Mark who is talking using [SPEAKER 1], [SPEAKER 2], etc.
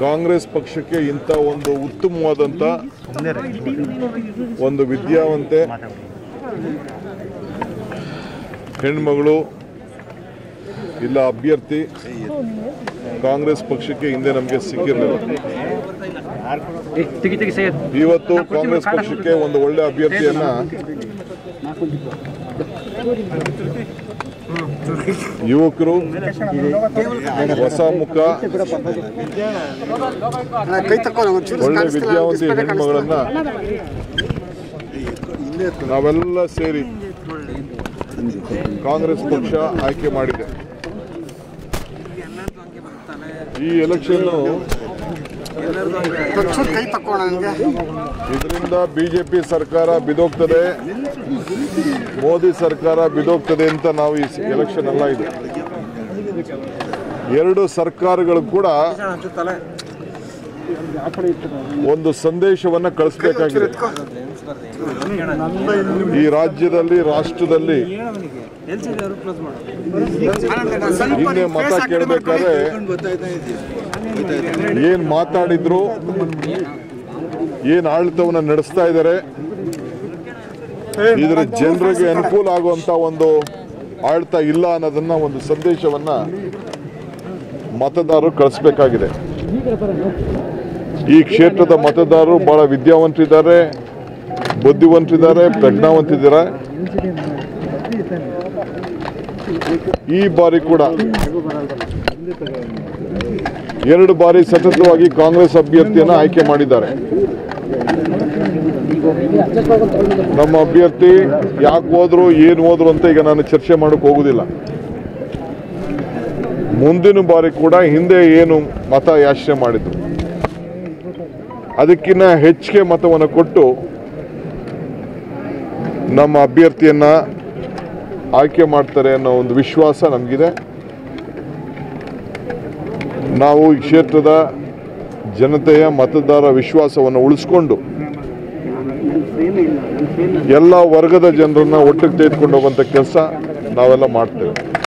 [SPEAKER 1] ಕಾಂಗ್ರೆಸ್ ಪಕ್ಷಕ್ಕೆ ಇಂಥ ಒಂದು ಉತ್ತಮವಾದಂಥ ಒಂದು ವಿದ್ಯಾವಂತೆ ಹೆಣ್ಮಗಳು ಇಲ್ಲ ಅಭ್ಯರ್ಥಿ ಕಾಂಗ್ರೆಸ್ ಪಕ್ಷಕ್ಕೆ ಹಿಂದೆ ನಮಗೆ ಸಿಕ್ಕಿರಲಿಲ್ಲ. ಇವತ್ತು ಕಾಂಗ್ರೆಸ್ ಪಕ್ಷಕ್ಕೆ ಒಂದು ಒಳ್ಳೆ ಅಭ್ಯರ್ಥಿಯನ್ನ ಯುವಕರು ಹೊಸ ಮುಖ ಒಳ್ಳೆ ವಿದ್ಯಾವಂತಿ ಹೆಣ್ಮಗಳನ್ನ ನಾವೆಲ್ಲ ಸೇರಿ ಕಾಂಗ್ರೆಸ್ ಪಕ್ಷ ಆಯ್ಕೆ ಮಾಡಿದೆ. ಈ ಎಲೆಕ್ಷನ್ ಇದರಿಂದ ಬಿಜೆಪಿ ಸರ್ಕಾರ ಬಿದೋಗ್ತದೆ, ಮೋದಿ ಸರ್ಕಾರ ಬಿದೋಗ್ತದೆ ಅಂತ ನಾವು ಈ ಎಲೆಕ್ಷನ್ ಅಲ್ಲ, ಇದು ಎರಡು ಸರ್ಕಾರಗಳು ಕೂಡ ಒಂದು ಸಂದೇಶವನ್ನ ಕಳಿಸಬೇಕಾಗಿದೆ. ಈ ರಾಜ್ಯದಲ್ಲಿ ರಾಷ್ಟ್ರದಲ್ಲಿ ಹಿಂದೆ ಮತ ಕೇಳಬೇಕಾದ್ರೆ ಏನ್ ಮಾತಾಡಿದ್ರು, ಏನ್ ಆಡಳಿತವನ್ನ ನಡೆಸ್ತಾ ಇದ್ದಾರೆ, ಇದರ ಜನರಿಗೆ ಅನುಕೂಲ ಆಗುವಂತ ಒಂದು ಆಡಳಿತ ಇಲ್ಲ ಅನ್ನೋದನ್ನ ಒಂದು ಸಂದೇಶವನ್ನ ಮತದಾರರು ಕಳಿಸಬೇಕಾಗಿದೆ. ಈ ಕ್ಷೇತ್ರದ ಮತದಾರರು ಬಹಳ ವಿದ್ಯಾವಂತರಿದ್ದಾರೆ, ಬುದ್ಧಿವಂತರಿದ್ದಾರೆ, ಪ್ರಜ್ಞಾವಂತಿದ್ದಾರೆ. ಈ ಬಾರಿ ಕೂಡ 2 ಬಾರಿ ಸತತವಾಗಿ ಕಾಂಗ್ರೆಸ್ ಅಭ್ಯರ್ಥಿಯನ್ನು ಆಯ್ಕೆ ಮಾಡಿದ್ದಾರೆ. ನಮ್ಮ ಅಭ್ಯರ್ಥಿ ಯಾಕೆ ಹೋದ್ರು, ಏನು ಹೋದ್ರು ಅಂತ ಈಗ ನಾನು ಚರ್ಚೆ ಮಾಡಕ್ಕೆ ಹೋಗುದಿಲ್ಲ. ಮುಂದಿನ ಬಾರಿ ಕೂಡ ಹಿಂದೆ ಏನು ಮತ ಯಾಚನೆ ಮಾಡಿದ್ರು ಅದಕ್ಕಿಂತ ಹೆಚ್ಚಿಗೆ ಮತವನ್ನು ಕೊಟ್ಟು ನಮ್ಮ ಅಭ್ಯರ್ಥಿಯನ್ನ ಆಯ್ಕೆ ಮಾಡ್ತಾರೆ ಅನ್ನೋ ಒಂದು ವಿಶ್ವಾಸ ನಮಗಿದೆ. ನಾವು ಈ ಕ್ಷೇತ್ರದ ಜನತೆಯ ಮತದಾರ ವಿಶ್ವಾಸವನ್ನು ಉಳಿಸ್ಕೊಂಡು ಎಲ್ಲ ವರ್ಗದ ಜನರನ್ನ ಒಟ್ಟಿಗೆ ತೆಗೆದುಕೊಂಡು ಹೋಗುವಂಥ ಕೆಲಸ ನಾವೆಲ್ಲ ಮಾಡ್ತೇವೆ.